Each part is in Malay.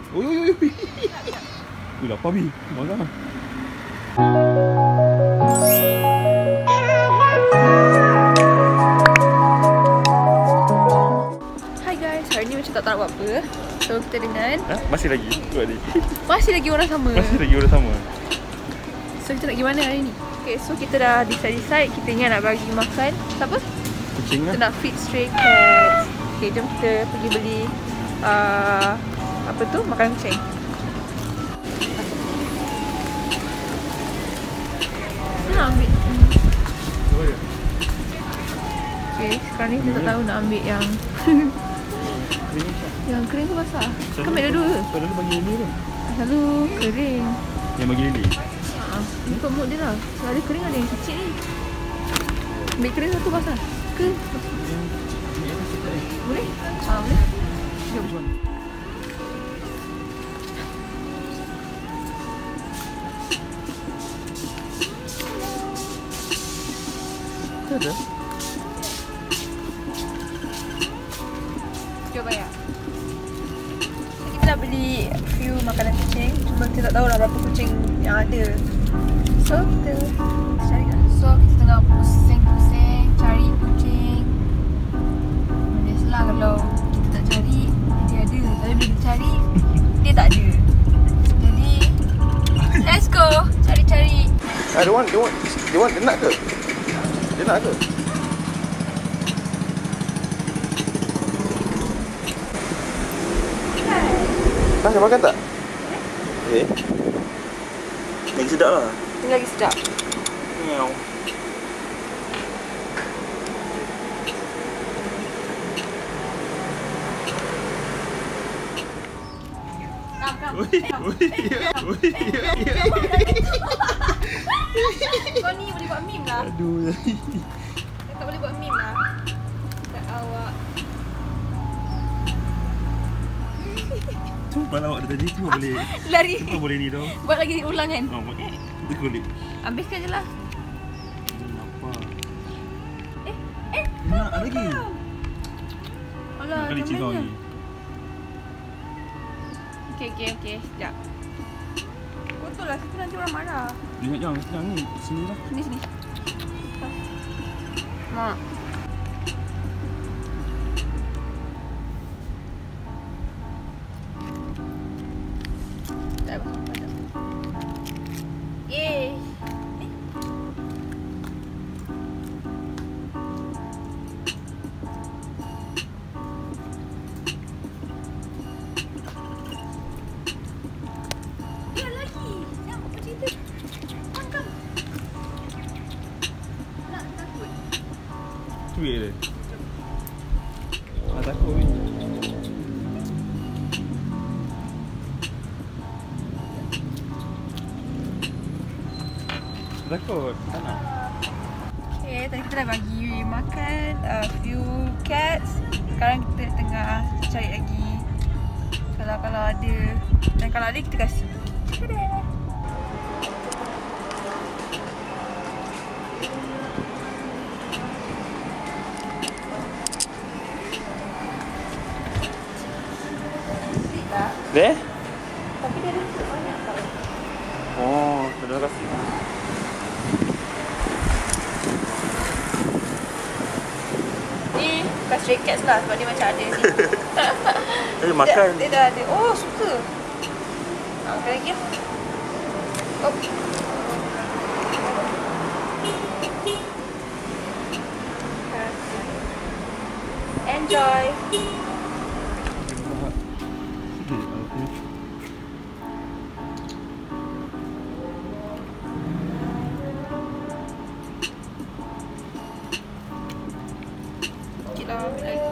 Oi, oi, oi. Ui, lapar Bi. Marah. Hai guys, hari ni macam tak tahu buat apa. So kita dengan Masih lagi? masih lagi orang sama. Masih lagi orang sama. So kita nak pergi mana hari ni? Okay, so kita dah decide kita ingat nak bagi makan siapa? Kucing Kita lah. nak feed stray cats. Okay, jom kita pergi beli apa tu? Makanan kucing. Nak ambil. Okay, sekarang ni kita tak tahu nak ambil yang yang kering tu basah. Kau ambil dua-dua ke? Selalu bagi lili tu. Selalu kering. Yang bagi lili? Ikut mood dia lah. Selalu kering ada yang kecil ni. Ambil kering satu basah ke? Boleh? Boleh. Jom. Tak ada. Jom bayar. Kita dah beli few makanan kucing. Cuma kita tak tahu lah berapa kucing yang ada. So kita cari lah. So kita tengah pusing-pusing cari kucing. Biasalah kalau kita tak cari, dia ada. Tapi bila kita cari, dia tak ada. Jadi let's go cari-cari. Dia want, dia nak ke? Dia nak ke? Dah makan tak? Lagi sedap lah. Ini lagi sedap. Meow. Kau ni boleh buat meme lah. Aduh. Kau boleh buat meme lah. Tak awak. Cuba lawak dia tadi tu boleh. Lari. Cuba boleh ni tau. Buat lagi ulangan. Dia boleh. Habiskan je lah. Apa? Eh. Nak ada lagi. Alah, Kali cingau ni. Okay. Sekejap. Kotor lah. Situ nanti orang marah. Jangan ni. Sini lah. Sini. Mak. Yeay. Dia lagi. Jangan buat cerita. Tangkap. Nak takut. Cuik dia. Takut ni. Takut. Tak nak. Okay, tadi kita dah bagi makan few cats. Sekarang kita tengah cari lagi. Kalau ada. Dan kalau ada kita kasih. Tada! Deh? Tapi dia ada banyak tau. Oh, terima kasih. Ni bukan stray cats lah sebab dia macam ada sini. Dia makan. Dia dah ada. Oh, suka. Makan lagi lah. Oh. Enjoy. Sikit lah, ambil lagi.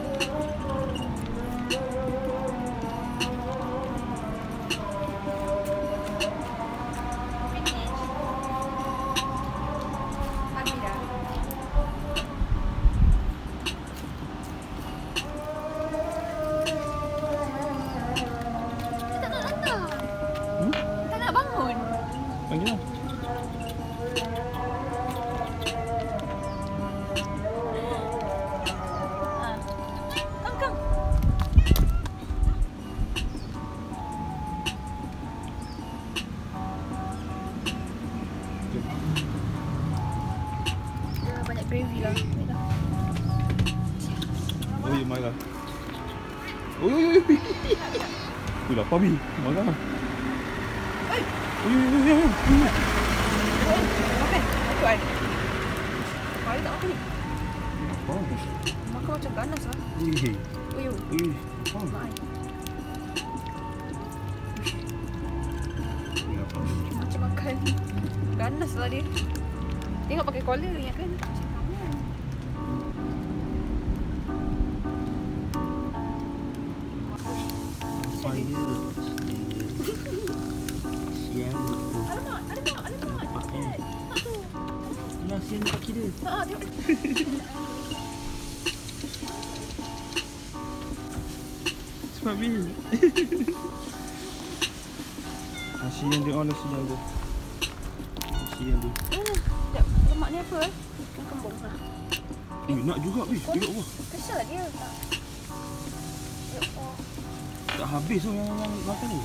Panggil lah. Bagilah. Oh, ya marah. Oi, oi, oi. Ui, lapar Bi. Marah. Oi. Oi, oi, oi, oi. Makan. Tuan. Mari tak makan ni. Apa? Makan macam ganas lah. Ui. Ui. Ui. Apa? Makan. Apa? Macam makan ganas lah dia. Tengok pakai collar ni kan. Fire. Siang. Alamak. Ya, siang kaki dia. Ha, tengok. Cepat Bi. Siang dia on, siang dia. Siang dia. Sekejap, lemak ni apa Ikan kembung lah. Nak juga Bi. Tengok apa. Kesian dia. Ya Allah. Tak habis tu yang makan ni.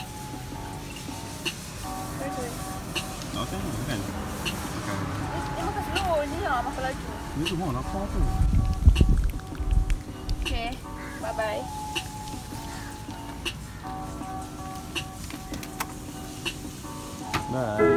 Betul. Nak makan ni? Makan. Dia makan slow ni lah, makan laju. Ni tu mau lapar tu. Okay, bye-bye. Bye.